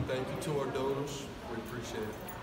Thank you to our donors. We appreciate it.